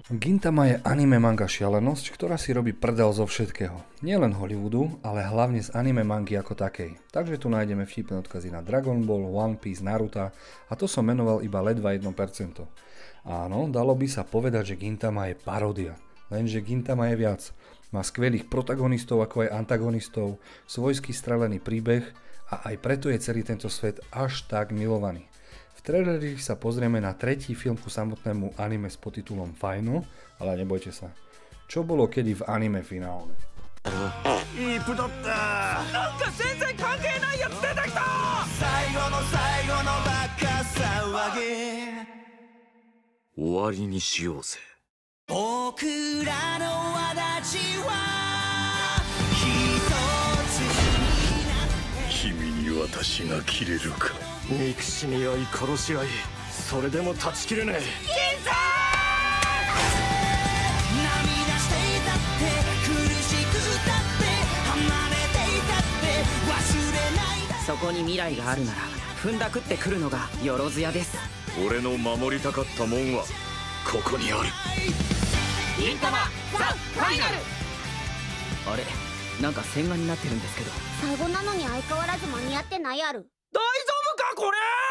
Gintama je anime manga šialenosť, ktorá si robí prdel zo všetkého. Nielen Hollywoodu, ale hlavne z anime mangy ako takej. Takže tu nájdeme vtipné odkazy na Dragon Ball, One Piece, Naruto a to som menoval iba ledva 1%. Áno, dalo by sa povedať, že Gintama je paródia. Lenže Gintama je viac. Má skvelých protagonistov ako aj antagonistov, svojský strelený príbeh a aj preto je celý tento svet až tak milovaný. V traileri sa pozrieme na tretí film ku samotnému anime s podtitulom Final, ale nebojte sa. Čo bolo kedy v anime finále? そこに未来があるなら踏んだくってくるのがよろずやです。 俺の守りたかったもんはここにある。 銀魂ザ・ファイナル。あれ、なんか線画になってるんですけど。 最後なのに相変わらず間に合ってないやる。 大丈夫かこれ。